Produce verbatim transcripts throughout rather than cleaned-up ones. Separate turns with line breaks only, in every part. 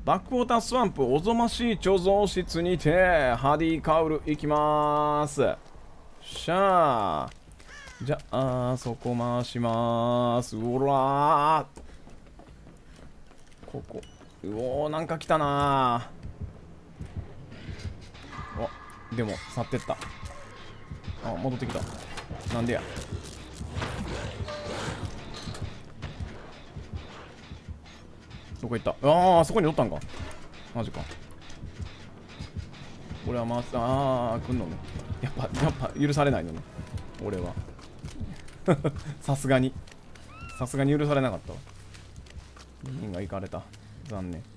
バックウォータースワンプおぞましい貯蔵室にてハディカウルいきまーす。しゃあじゃあそこ回しまーす。うらーここうおーなんか来たなー。おでも去ってった。あ戻ってきた。なんでや。どこ行った。ああそこにおったんか。マジか。俺は回す。ああ来んのね。やっぱやっぱ許されないのね俺は。さすがにさすがに許されなかったわ。人が行かれた。残念。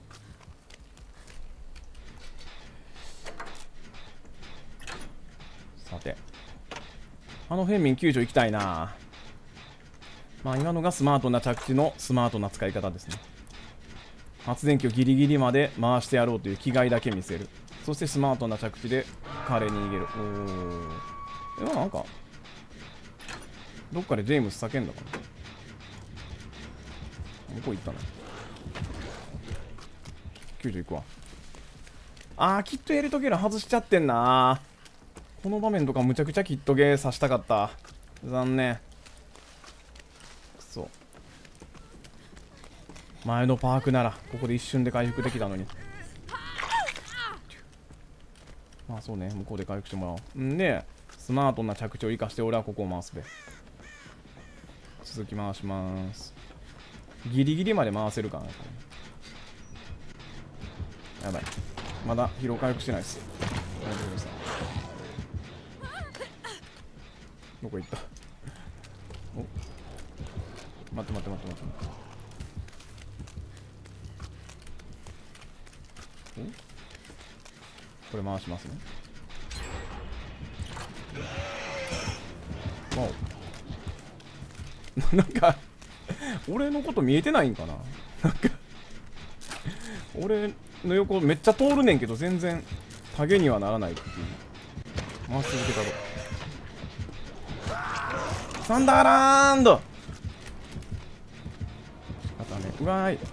さてあのフェンミン救助行きたいな。まあ今のがスマートな着地のスマートな使い方ですね。発電機をギリギリまで回してやろうという気概だけ見せる。そしてスマートな着地で彼に逃げる。おお。えなんかどっかでジェームス叫んだかな。向こう行ったな。救助行くわ。あーキットエルトゲーラ外しちゃってんな。この場面とかむちゃくちゃキットゲーさしたかった。残念。くそ。前のパークならここで一瞬で回復できたのに。まあそうね向こうで回復してもらおう。んでスマートな着地を生かして俺はここを回すべ。続き回します。ギリギリまで回せるかな。やばいまだ疲労回復してないっす。大丈夫です。どこ行った。お待って待って待って待っておこれ回しますね。わおなんか俺のこと見えてないんかな。なんか俺の横めっちゃ通るねんけど全然影にはならないっていう。回し続けたろ。サンダーランド仕方ね。うわーい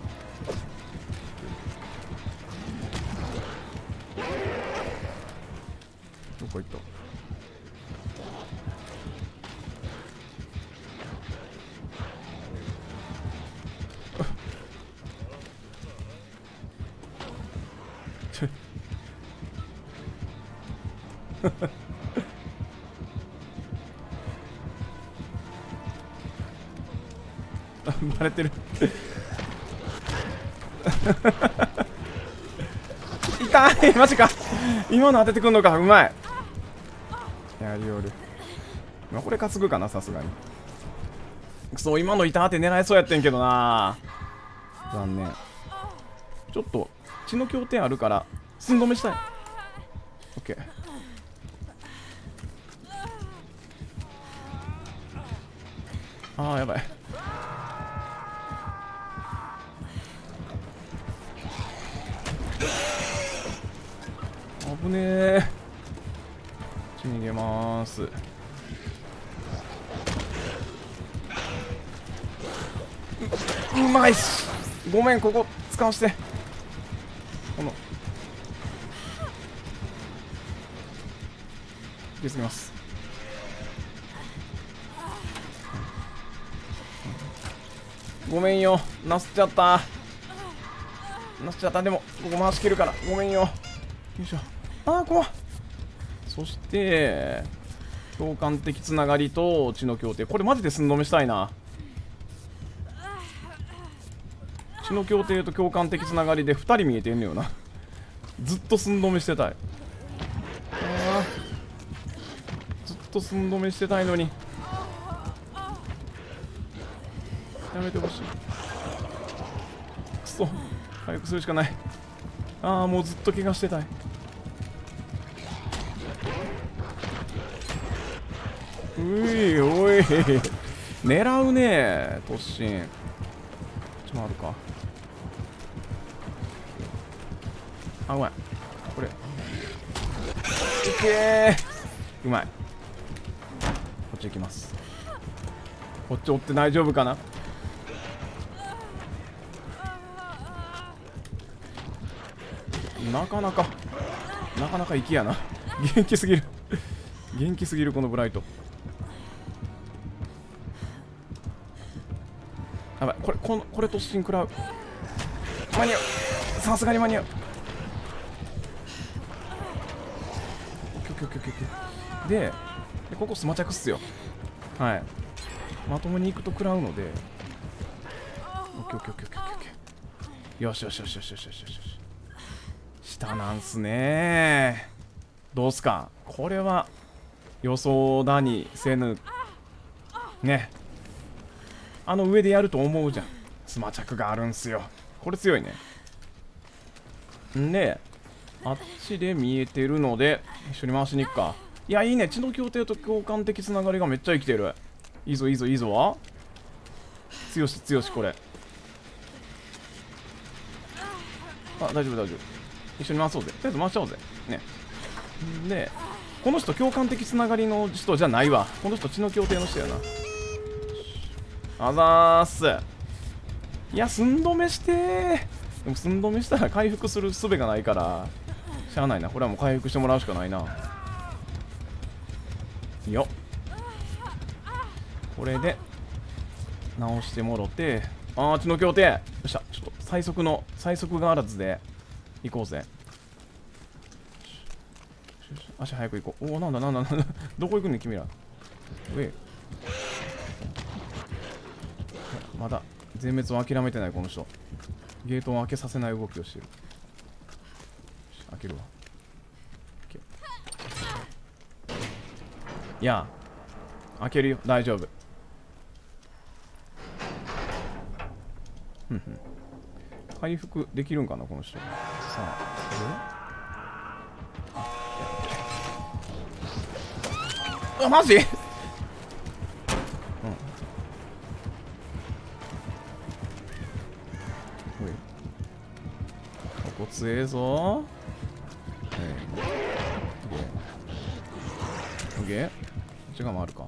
どこ行ったバレてる痛いマジか。今の当ててくんのか。うまいやりおる。まあこれ担ぐかなさすがに。くそ今の板当て狙えそうやってんけどな。残念。ちょっと血の協定あるから寸止めしたい。オッケー。あーやばい。危ねえ。こっち逃げまーす。う, うまいっす。ごめんここ使わして。この気をつけます。ごめんよなすっちゃったなすっちゃった。でもここ回しきるからごめんよ。よいしょ。あー怖っ。そして共感的つながりと血の協定。これマジで寸止めしたいな。血の協定と共感的つながりでふたり見えてんのよな。ずっと寸止めしてたい。あずっと寸止めしてたいのにやめてほしい。くそ回復するしかない。ああもうずっと怪我してたい。ういおい狙うね突進。こっちもあるか。あうまいこれいけー。うまいこっち行きます。こっち追って大丈夫かな。 なかなかなかなか粋やな。元気すぎる元気すぎるこのブライト。やばい、これこのこれ突進食らう。間に合う、さすがに間に合う。で、でここスマチャクっすよ。はい、まともに行くと食らうので、オッケーオッケーオッケーオッケーオッケー。よしよしよしよしよしよしよし。下なんすね。どうすかこれは。予想だにせぬね。あの上でやると思うじゃん。スマチャクがあるんすよ。これ強いね。んであっちで見えてるので一緒に回しに行くか。いやいいね、血の協定と共感的つながりがめっちゃ生きてる。いいぞいいぞいいぞ。強し強し。これあ、大丈夫大丈夫。一緒に回そうぜ。とりあえず回しちゃおうぜね。でこの人共感的つながりの人じゃないわ。この人血の協定の人やな。あざーす。いや寸止めしてー。でも寸止めしたら回復する術がないからしゃあないな。これはもう回復してもらうしかないな。よっ、これで直してもろて、あー血の協定。よっしゃ、ちょっと最速の最速があらずで行こうぜ。足早く行こう。おお、なんだなんだなんだどこ行くね君ら。上まだ全滅を諦めてないこの人。ゲートを開けさせない動きをしてる。開けるわ。いや開けるよ、大丈夫。ふんふん。回復できるんかなこの人。さああ、マジうん、ここ強えぞ。オッケー。こっちが回るか。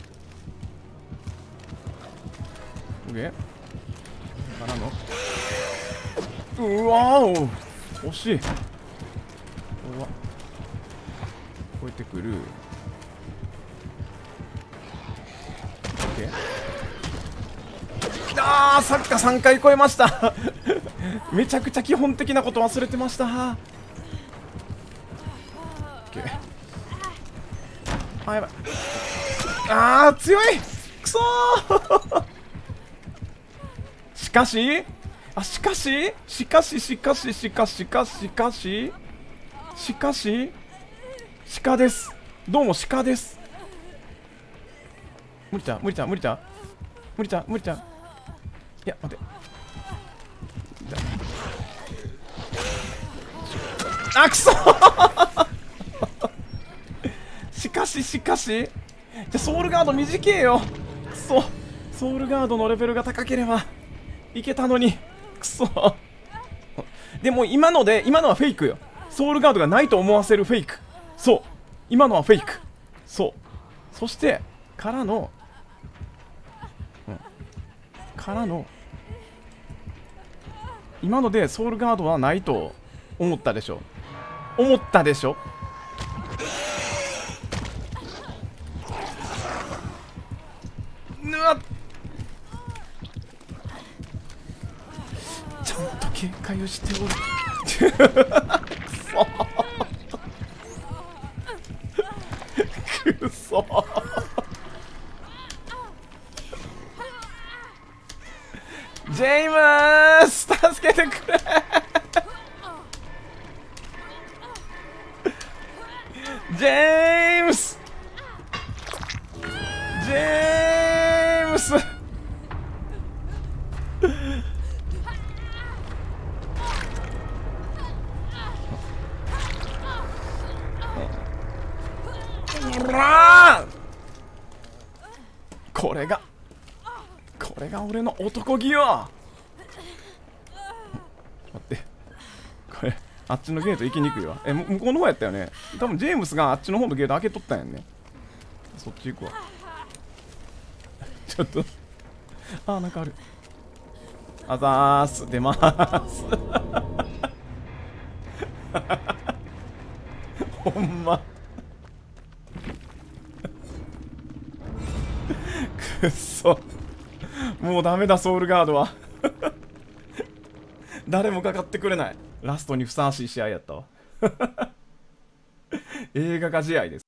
オッケー。からの。うわお、惜しい。これは超えてくる。あー、サッカーさんかい超えましためちゃくちゃ基本的なこと忘れてました。あ、やばい。あー強い。くそーしかしあしかししかししかししかししかししかししかし鹿です。どうも鹿です。無理だ無理だ無理だ無理だ無理だ。いや待って。あくそしかししかしじゃソウルガード短えよ。くそ、ソウルガードのレベルが高ければいけたのに。くそでも今ので今のはフェイクよ。ソウルガードがないと思わせるフェイク。そう今のはフェイク。そうそしてからの、うん、からの今のでソウルガードはないと思ったでしょ。思ったでしょ。うわっ、ちゃんと警戒をしておるくそくそジェイムス助けてくれジェームスジェームスこれがこれが俺の男気よ。待ってこれあっちのゲート行きにくいわ。え向こうの方やったよね。多分ジェームスがあっちの方のゲート開けとったんやんね。そっち行くわちょっとあーなんかある。あざーす出まーすほんまくっそ、もうダメだソウルガードは誰もかかってくれない。ラストにふさわしい試合やったわ映画化試合です。